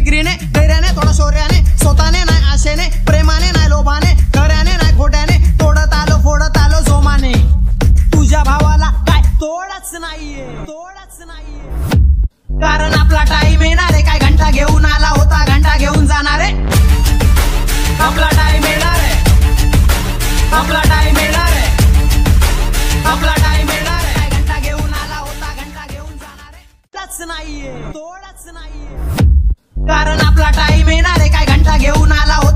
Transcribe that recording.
जिगरीने, धैर्याने, थोडा शौर्याने, स्वतःने नाही आशेने, प्रेमाने नाही लोभाने, खऱ्याने नाही खोट्याने, तोडत आलो जोमाने. तुझ्या भावाला काय तोडच नाहीये, तोडच नाहीये. कारण आपला टाइम येणार आहे. काय घंटा घेऊन आला होता, घंटा घेऊन जाणार आहे. आपला टाइम येणार आहे, आपला टाइम येणार आहे, आपला टाइम येणार आहे. काय घंटा घेऊन आला होता, घंटा घेऊन जाणार आहे. तोडच नाहीये, तोडच नाहीये. कारण आपला टाइम येणार आहे. काय घंटा घेऊन आला होता.